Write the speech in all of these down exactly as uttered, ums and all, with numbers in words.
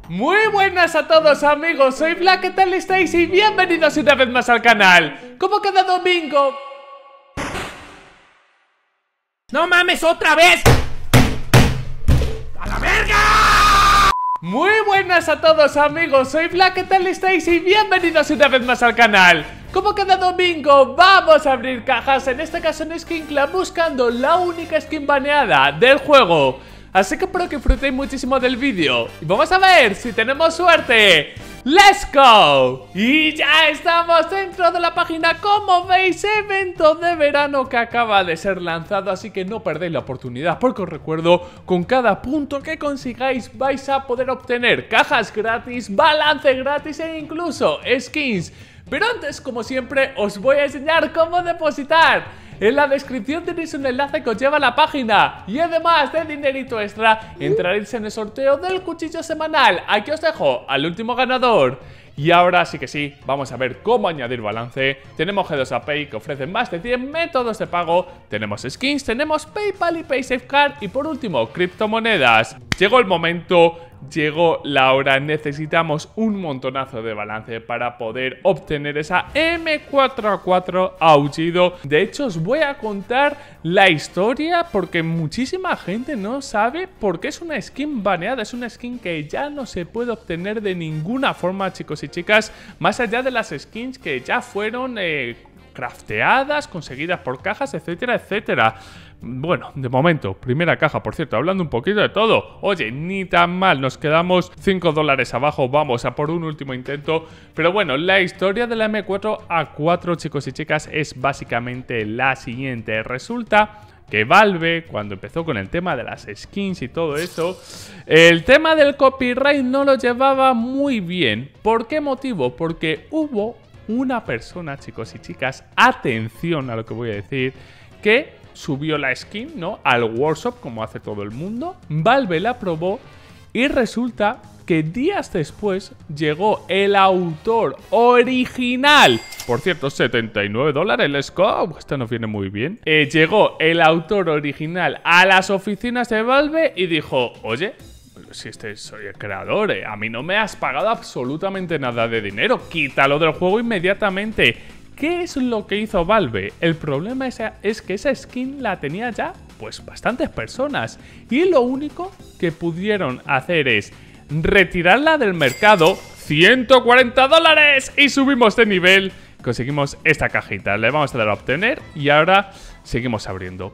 Muy buenas a todos amigos, soy Black, ¿qué tal estáis? Y bienvenidos una vez más al canal. Como cada domingo... ¡No mames, otra vez! ¡A la verga! Muy buenas a todos amigos, soy Black, ¿qué tal estáis? Y bienvenidos una vez más al canal. Como cada domingo vamos a abrir cajas, en este caso en Skin Club, buscando la única skin baneada del juego. Así que espero que disfrutéis muchísimo del vídeo y vamos a ver si tenemos suerte. ¡Let's go! Y ya estamos dentro de la página, como veis, evento de verano que acaba de ser lanzado, así que no perdéis la oportunidad, porque os recuerdo, con cada punto que consigáis vais a poder obtener cajas gratis, balance gratis e incluso skins. Pero antes, como siempre, os voy a enseñar cómo depositar. En la descripción tenéis un enlace que os lleva a la página. Y además de dinerito extra, entraréis en el sorteo del cuchillo semanal. Aquí os dejo al último ganador. Y ahora sí que sí, vamos a ver cómo añadir balance. Tenemos G dos A Pay, que ofrece más de cien métodos de pago. Tenemos skins, tenemos PayPal y PaySafeCard. Y por último, criptomonedas. Llegó el momento... Llegó la hora, necesitamos un montonazo de balance para poder obtener esa M cuatro A cuatro Aullido. De hecho, os voy a contar la historia porque muchísima gente no sabe por qué es una skin baneada. Es una skin que ya no se puede obtener de ninguna forma, chicos y chicas, más allá de las skins que ya fueron eh, crafteadas, conseguidas por cajas, etcétera, etcétera. Bueno, de momento, primera caja, por cierto, hablando un poquito de todo. Oye, ni tan mal, nos quedamos cinco dólares abajo, vamos a por un último intento. Pero bueno, la historia de la M cuatro A cuatro, chicos y chicas, es básicamente la siguiente. Resulta que Valve, cuando empezó con el tema de las skins y todo eso, el tema del copyright no lo llevaba muy bien. ¿Por qué motivo? Porque hubo una persona, chicos y chicas, atención a lo que voy a decir, que subió la skin, ¿no?, al workshop, como hace todo el mundo. Valve la probó y resulta que días después llegó el autor original. Por cierto, setenta y nueve dólares, let's go. Esto nos viene muy bien. Eh, llegó el autor original a las oficinas de Valve y dijo: oye, si este soy el creador, eh, a mí no me has pagado absolutamente nada de dinero. Quítalo del juego inmediatamente. ¿Qué es lo que hizo Valve? El problema es, es que esa skin la tenía ya pues bastantes personas y lo único que pudieron hacer es retirarla del mercado, ciento cuarenta dólares, y subimos de nivel. Conseguimos esta cajita, le vamos a dar a obtener y ahora seguimos abriendo.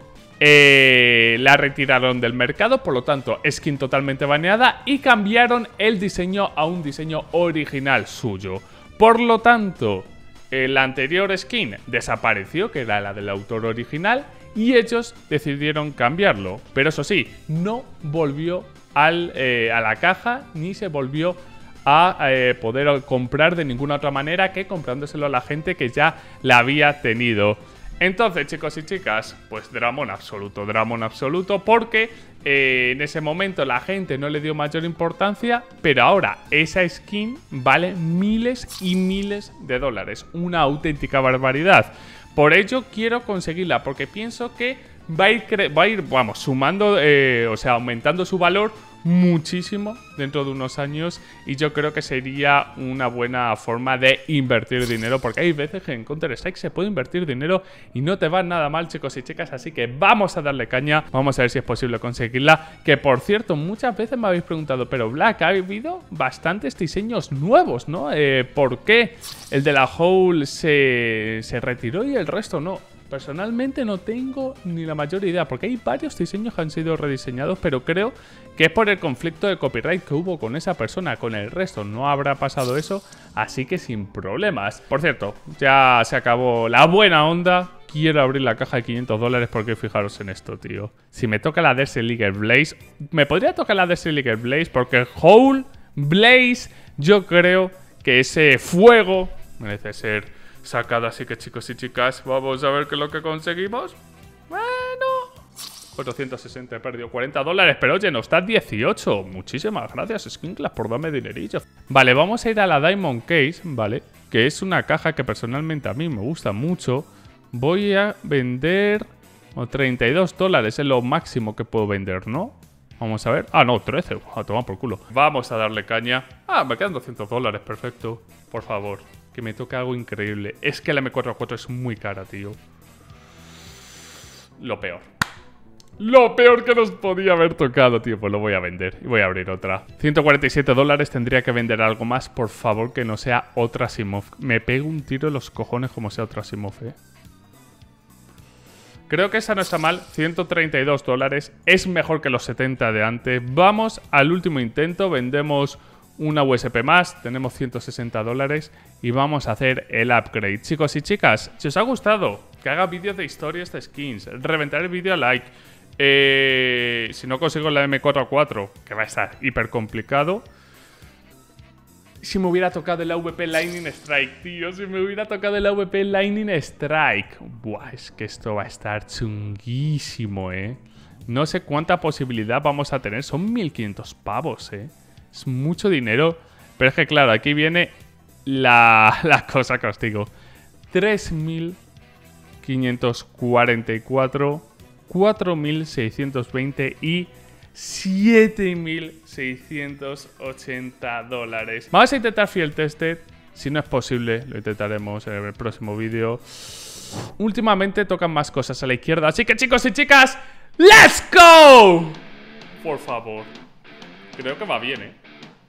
Eh, la retiraron del mercado, por lo tanto skin totalmente baneada, y cambiaron el diseño a un diseño original suyo. Por lo tanto, la anterior skin desapareció, que era la del autor original, y ellos decidieron cambiarlo. Pero eso sí, no volvió al, eh, a la caja, ni se volvió a eh, poder comprar de ninguna otra manera que comprándoselo a la gente que ya la había tenido. Entonces, chicos y chicas, pues dramón absoluto, dramón absoluto, porque eh, en ese momento la gente no le dio mayor importancia, pero ahora esa skin vale miles y miles de dólares, una auténtica barbaridad. Por ello quiero conseguirla, porque pienso que va a ir, va a ir vamos, sumando, eh, o sea, aumentando su valor muchísimo dentro de unos años, y yo creo que sería una buena forma de invertir dinero, porque hay veces que en Counter-Strike se puede invertir dinero y no te va nada mal, chicos y chicas, así que vamos a darle caña, vamos a ver si es posible conseguirla. Que por cierto, muchas veces me habéis preguntado, pero Black, ha habido bastantes diseños nuevos, ¿no? Eh, ¿por qué el de la Hole se, se retiró y el resto no? Personalmente no tengo ni la mayor idea, porque hay varios diseños que han sido rediseñados, pero creo que es por el conflicto de copyright que hubo con esa persona. Con el resto no habrá pasado eso, así que sin problemas. Por cierto, ya se acabó la buena onda. Quiero abrir la caja de quinientos dólares porque fijaros en esto, tío. Si me toca la Desert League Blaze, me podría tocar la Desert League Blaze, porque Hole Blaze, yo creo que ese fuego merece ser sacado. Así que, chicos y chicas, vamos a ver qué es lo que conseguimos. Bueno, cuatrocientos sesenta, he perdido cuarenta dólares, pero oye, nos da dieciocho. Muchísimas gracias, Skin Club, por darme dinerillo. Vale, vamos a ir a la Diamond Case, ¿vale? Que es una caja que personalmente a mí me gusta mucho. Voy a vender treinta y dos dólares, es lo máximo que puedo vender, ¿no? Vamos a ver. Ah, no, trece. A tomar por culo. Vamos a darle caña. Ah, me quedan doscientos dólares. Perfecto. Por favor. Que me toque algo increíble. Es que la eme cuatro cuatro es muy cara, tío. Lo peor. Lo peor que nos podía haber tocado, tío. Pues lo voy a vender. Y voy a abrir otra. ciento cuarenta y siete dólares. Tendría que vender algo más. Por favor, que no sea otra Asimov. Me pego un tiro en los cojones como sea otra Asimov, eh. Creo que esa no está mal. ciento treinta y dos dólares. Es mejor que los setenta de antes. Vamos al último intento. Vendemos una U S P más. Tenemos ciento sesenta dólares. Y vamos a hacer el upgrade. Chicos y chicas, si os ha gustado, que haga vídeos de historias de skins. Reventar el vídeo a like. Eh, si no consigo la eme cuatro cuatro, que va a estar hiper complicado. Si me hubiera tocado el A V P Lightning Strike, tío. Si me hubiera tocado el A V P Lightning Strike. Buah, es que esto va a estar chunguísimo, eh. No sé cuánta posibilidad vamos a tener. Son mil quinientos pavos, eh. Es mucho dinero. Pero es que claro, aquí viene la, la cosa que os digo. tres mil quinientos cuarenta y cuatro, cuatro mil seiscientos veinte y siete mil seiscientos ochenta dólares. Vamos a intentar Field Tested. Si no es posible, lo intentaremos en el próximo vídeo. Últimamente tocan más cosas a la izquierda. Así que chicos y chicas, ¡let's go! Por favor. Creo que va bien, ¿eh?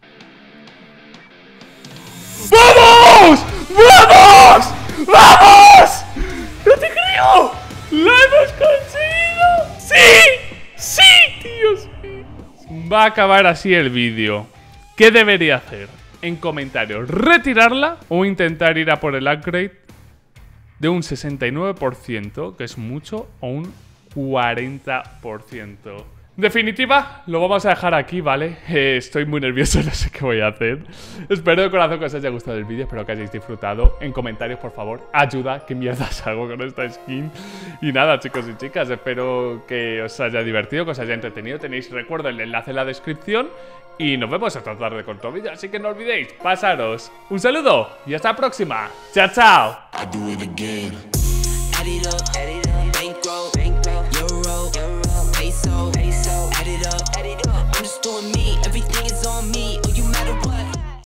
¡Vamos! ¡Vamos! ¡Vamos! ¡No te creo! ¡Lo hemos conseguido! ¡Sí! ¡Sí, tío! ¡Sí! Va a acabar así el vídeo. ¿Qué debería hacer? En comentarios, ¿retirarla o intentar ir a por el upgrade de un sesenta y nueve por ciento, que es mucho, o un cuarenta por ciento? En definitiva, lo vamos a dejar aquí, ¿vale? Eh, estoy muy nervioso, no sé qué voy a hacer. Espero de corazón que os haya gustado el vídeo, espero que hayáis disfrutado. En comentarios, por favor, ayuda, qué mierdas hago con esta skin. Y nada, chicos y chicas, espero que os haya divertido, que os haya entretenido. Tenéis, recuerdo, el enlace en la descripción. Y nos vemos esta tarde con otro vídeo, así que no olvidéis pasaros un saludo y hasta la próxima. ¡Chao, chao!